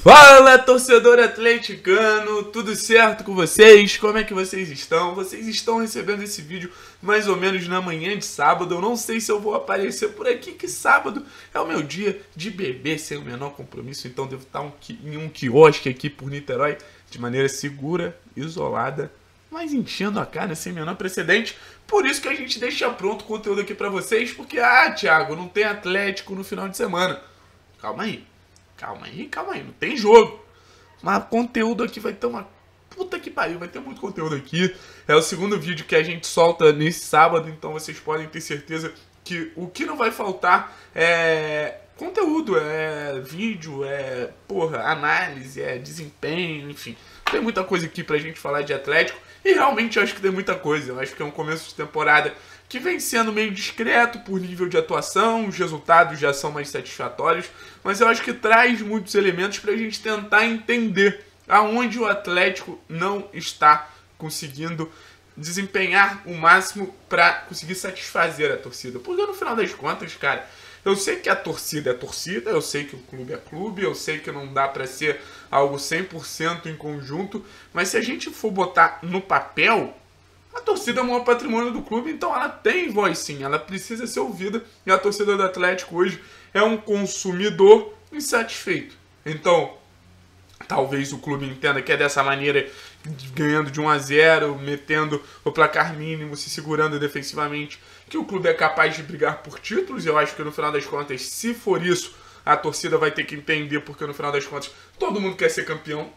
Fala, torcedor atleticano, tudo certo com vocês? Como é que vocês estão? Vocês estão recebendo esse vídeo mais ou menos na manhã de sábado. Eu não sei se eu vou aparecer por aqui, que sábado é o meu dia de beber sem o menor compromisso. Então devo estar em um quiosque aqui por Niterói, de maneira segura, isolada, mas enchendo a cara sem menor precedente. Por isso que a gente deixa pronto o conteúdo aqui pra vocês, porque, Thiago, não tem Atlético no final de semana. Calma aí, não tem jogo. Mas conteúdo aqui vai ter uma puta que pariu, vai ter muito conteúdo aqui. É o segundo vídeo que a gente solta nesse sábado, então vocês podem ter certeza que o que não vai faltar é conteúdo, é vídeo, análise, é desempenho, enfim. Tem muita coisa aqui pra gente falar de Atlético e realmente eu acho que tem muita coisa. Eu acho que é um começo de temporada que vem sendo meio discreto por nível de atuação, os resultados já são mais satisfatórios, mas eu acho que traz muitos elementos pra gente tentar entender aonde o Atlético não está conseguindo desempenhar o máximo pra conseguir satisfazer a torcida. Porque no final das contas, cara, eu sei que a torcida é torcida, eu sei que o clube é clube, eu sei que não dá pra ser algo 100% em conjunto, mas se a gente for botar no papel, a torcida é o maior patrimônio do clube, então ela tem voz sim, ela precisa ser ouvida, e a torcida do Atlético hoje é um consumidor insatisfeito. Então, talvez o clube entenda que é dessa maneira, ganhando de 1-0, metendo o placar mínimo, se segurando defensivamente, que o clube é capaz de brigar por títulos. Eu acho que no final das contas, se for isso, a torcida vai ter que entender, porque no final das contas, todo mundo quer ser campeão.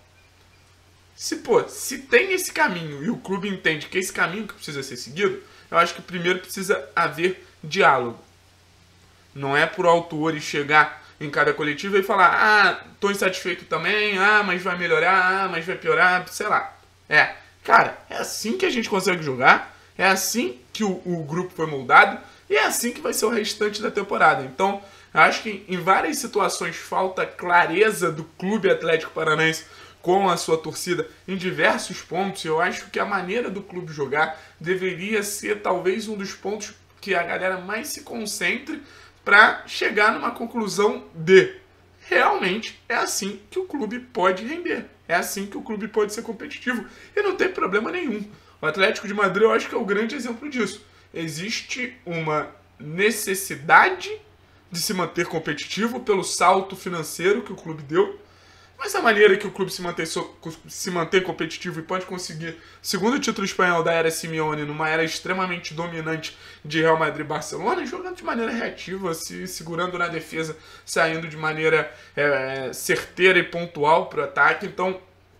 Se tem esse caminho e o clube entende que é esse caminho que precisa ser seguido, eu acho que primeiro precisa haver diálogo. Não é por autores chegar em cada coletiva e falar, tô insatisfeito também, mas vai melhorar, mas vai piorar, sei lá. Cara, é assim que a gente consegue jogar, é assim que o grupo foi moldado e é assim que vai ser o restante da temporada. Então, eu acho que em várias situações falta clareza do Clube Atlético Paranaense com a sua torcida em diversos pontos. Eu acho que a maneira do clube jogar deveria ser talvez um dos pontos que a galera mais se concentre para chegar numa conclusão de realmente é assim que o clube pode render, é assim que o clube pode ser competitivo e não tem problema nenhum. O Atlético de Madrid eu acho que é o grande exemplo disso. Existe uma necessidade de se manter competitivo pelo salto financeiro que o clube deu, mas a maneira que o clube se mantém competitivo e pode conseguir segundo título espanhol da era Simeone, numa era extremamente dominante de Real Madrid e Barcelona, jogando de maneira reativa, se segurando na defesa, saindo de maneira certeira e pontual para o ataque. Então,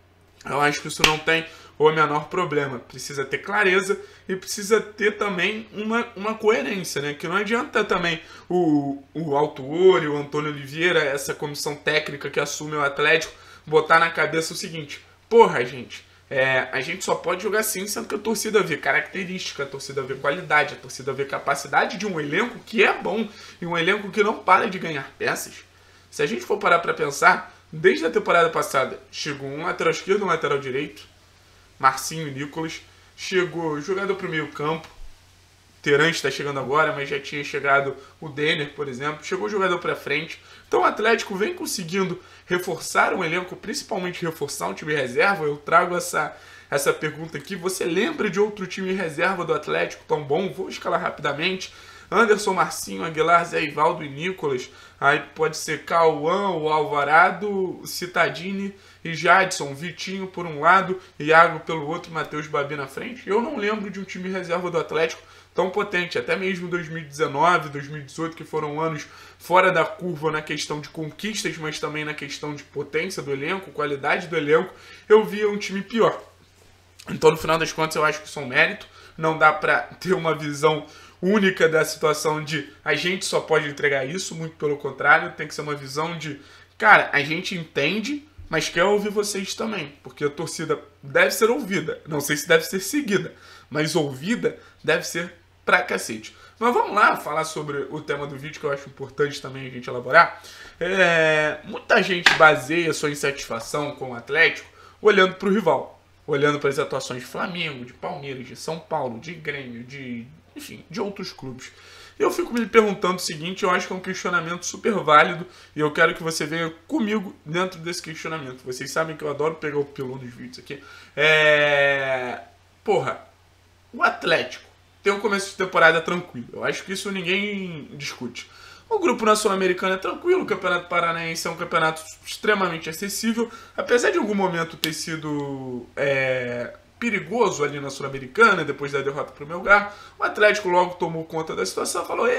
eu acho que isso não tem o menor problema. Precisa ter clareza e precisa ter também uma coerência, né? Que não adianta também o Autuori, o Antônio Oliveira, essa comissão técnica que assume o Atlético, botar na cabeça o seguinte: porra, gente, a gente só pode jogar assim, sendo que a torcida vê característica, a torcida vê qualidade, a torcida vê capacidade de um elenco que é bom e um elenco que não para de ganhar peças. Se a gente for parar pra pensar, desde a temporada passada, chegou um lateral esquerdo e um lateral direito, Marcinho e Nicolas, chegou jogador para o meio campo, Terence está chegando agora, mas já tinha chegado o Denner, por exemplo, chegou jogador para frente. Então o Atlético vem conseguindo reforçar um elenco, principalmente reforçar um time reserva. Eu trago essa pergunta aqui: você lembra de outro time reserva do Atlético tão bom? Vou escalar rapidamente: Anderson, Marcinho, Aguilar, Zé Ivaldo e Nicolas. Aí pode ser Cauã, o Alvarado, Citadini e Jadson, Vitinho por um lado, Iago pelo outro, Matheus Babi na frente. Eu não lembro de um time reserva do Atlético tão potente, até mesmo 2019, 2018, que foram anos fora da curva na questão de conquistas, mas também na questão de potência do elenco, qualidade do elenco, eu via um time pior. Então, no final das contas, eu acho que isso é um mérito. Não dá pra ter uma visão única da situação de a gente só pode entregar isso, muito pelo contrário, tem que ser uma visão de, cara, a gente entende, mas quer ouvir vocês também, porque a torcida deve ser ouvida, não sei se deve ser seguida, mas ouvida deve ser pra cacete. Mas vamos lá falar sobre o tema do vídeo, que eu acho importante também a gente elaborar. Muita gente baseia sua insatisfação com o Atlético olhando pro rival, olhando para as atuações de Flamengo, de Palmeiras, de São Paulo, de Grêmio, de outros clubes. E eu fico me perguntando o seguinte, eu acho que é um questionamento super válido e eu quero que você venha comigo dentro desse questionamento. Vocês sabem que eu adoro pegar o pilão dos vídeos aqui. Porra, o Atlético tem um começo de temporada tranquilo. Eu acho que isso ninguém discute. O grupo na Sul-Americana é tranquilo, o Campeonato Paranaense é um campeonato extremamente acessível, apesar de em algum momento ter sido perigoso ali na Sul-Americana, depois da derrota para o Melgar. O Atlético logo tomou conta da situação e falou: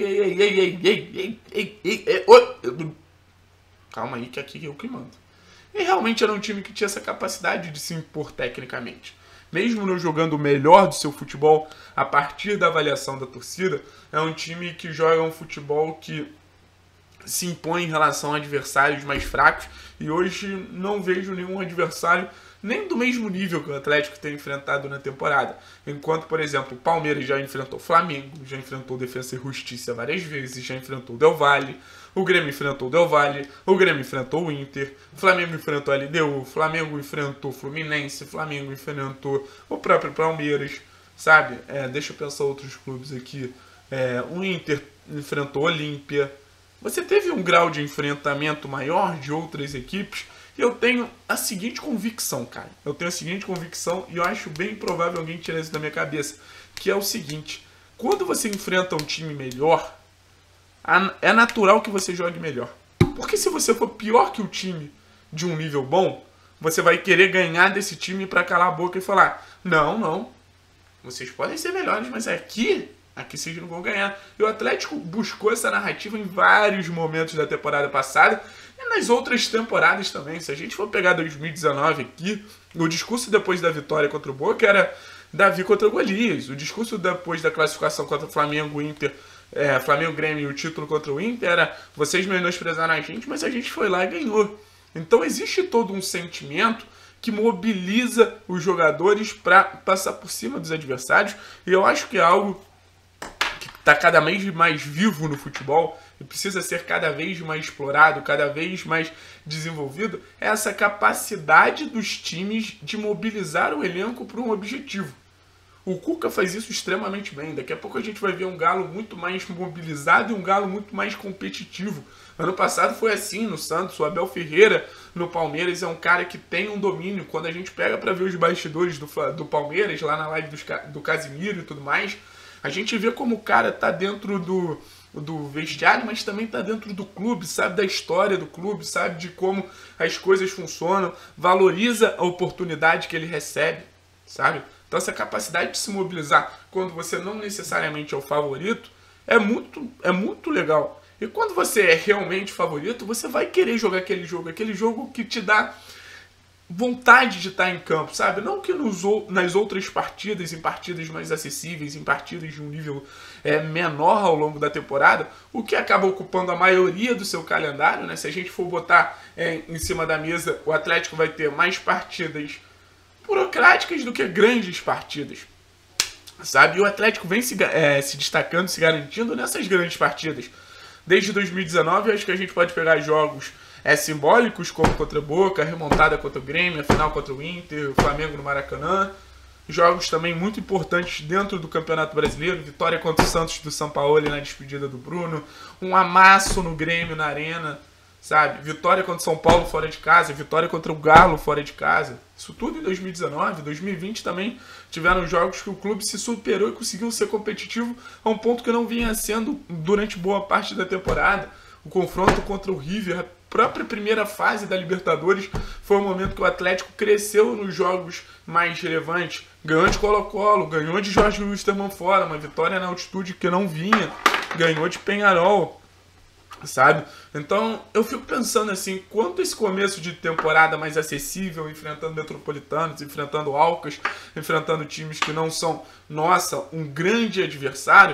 calma aí que aqui é o que manda. E realmente era um time que tinha essa capacidade de se impor tecnicamente. Mesmo não jogando o melhor do seu futebol, a partir da avaliação da torcida, é um time que joga um futebol que se impõe em relação a adversários mais fracos. E hoje não vejo nenhum adversário nem do mesmo nível que o Atlético tem enfrentado na temporada. Enquanto, por exemplo, o Palmeiras já enfrentou o Flamengo, já enfrentou o Defensa e Justiça várias vezes, já enfrentou o Del Valle, o Grêmio enfrentou o Del Valle, o Grêmio enfrentou o Inter, o Flamengo enfrentou a LDU, o Flamengo enfrentou o Fluminense, o Flamengo enfrentou o próprio Palmeiras, sabe? Deixa eu pensar outros clubes aqui. O Inter enfrentou o Olímpia. Você teve um grau de enfrentamento maior de outras equipes. E eu tenho a seguinte convicção, cara. Eu tenho a seguinte convicção e eu acho bem provável alguém tirar isso da minha cabeça. Que é o seguinte: quando você enfrenta um time melhor, é natural que você jogue melhor. Porque se você for pior que o time de um nível bom, você vai querer ganhar desse time pra calar a boca e falar: não, vocês podem ser melhores, mas aqui vocês não vão ganhar. E o Atlético buscou essa narrativa em vários momentos da temporada passada e nas outras temporadas também. Se a gente for pegar 2019 aqui, o discurso depois da vitória contra o Boca era Davi contra Golias. O discurso depois da classificação contra o Flamengo, Inter, Flamengo, Grêmio e o título contra o Inter era: vocês menosprezaram a gente, mas a gente foi lá e ganhou. Então existe todo um sentimento que mobiliza os jogadores para passar por cima dos adversários. E eu acho que é algo está cada vez mais vivo no futebol e precisa ser cada vez mais explorado, cada vez mais desenvolvido, é essa capacidade dos times de mobilizar o elenco para um objetivo. O Cuca faz isso extremamente bem. Daqui a pouco a gente vai ver um Galo muito mais mobilizado e um Galo muito mais competitivo. Ano passado foi assim no Santos. O Abel Ferreira no Palmeiras é um cara que tem um domínio. Quando a gente pega para ver os bastidores do Palmeiras, lá na live do Casimiro e tudo mais, a gente vê como o cara tá dentro do vestiário, mas também tá dentro do clube, sabe da história do clube, sabe de como as coisas funcionam, valoriza a oportunidade que ele recebe, sabe? Então essa capacidade de se mobilizar quando você não necessariamente é o favorito é muito legal. E quando você é realmente favorito, você vai querer jogar aquele jogo que te dá vontade de estar em campo, sabe? Não que nas outras partidas, em partidas mais acessíveis, em partidas de um nível menor ao longo da temporada, o que acaba ocupando a maioria do seu calendário, né? Se a gente for botar em cima da mesa, o Atlético vai ter mais partidas burocráticas do que grandes partidas, sabe? E o Atlético vem se destacando, se garantindo nessas grandes partidas. Desde 2019, acho que a gente pode pegar jogos simbólicos, como contra o Boca, a remontada contra o Grêmio, a final contra o Inter, o Flamengo no Maracanã. Jogos também muito importantes dentro do Campeonato Brasileiro, vitória contra o Santos do São Paulo na despedida do Bruno, um amasso no Grêmio na Arena, sabe? Vitória contra o São Paulo fora de casa, vitória contra o Galo fora de casa. Isso tudo em 2019, 2020 também tiveram jogos que o clube se superou e conseguiu ser competitivo a um ponto que não vinha sendo durante boa parte da temporada. O confronto contra o River, a própria primeira fase da Libertadores, foi o momento que o Atlético cresceu nos jogos mais relevantes. Ganhou de Colo-Colo, ganhou de Jorge Wilstermann fora, uma vitória na altitude que não vinha, ganhou de Peñarol, sabe? Então eu fico pensando assim, quanto esse começo de temporada mais acessível, enfrentando Metropolitanos, enfrentando Alcas, enfrentando times que não são, nossa, um grande adversário,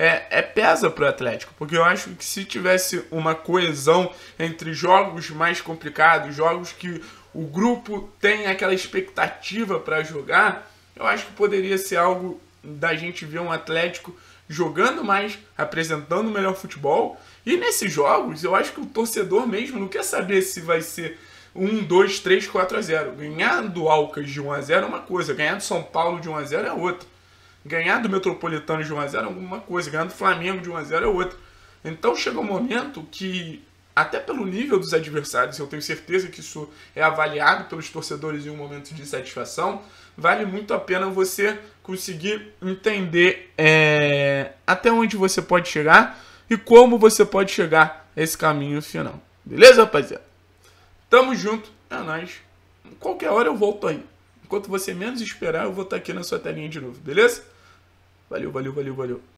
pesa pro Atlético, porque eu acho que se tivesse uma coesão entre jogos mais complicados, jogos que o grupo tem aquela expectativa para jogar, eu acho que poderia ser algo da gente ver um Atlético jogando mais, apresentando o melhor futebol. E nesses jogos, eu acho que o torcedor mesmo não quer saber se vai ser 1, 2, 3, 4-0. Ganhar do Alcas de 1-0 é uma coisa, ganhar do São Paulo de 1-0 é outra. Ganhar do Metropolitano de 1x0 é alguma coisa, ganhar do Flamengo de 1x0 é outra. Então chega um momento que, até pelo nível dos adversários, eu tenho certeza que isso é avaliado pelos torcedores em um momento de satisfação, vale muito a pena você conseguir entender até onde você pode chegar e como você pode chegar a esse caminho final. Beleza, rapaziada? Tamo junto, é nóis. Qualquer hora eu volto aí. Enquanto você menos esperar, eu vou estar aqui na sua telinha de novo, beleza? Valeu, valeu, valeu, valeu.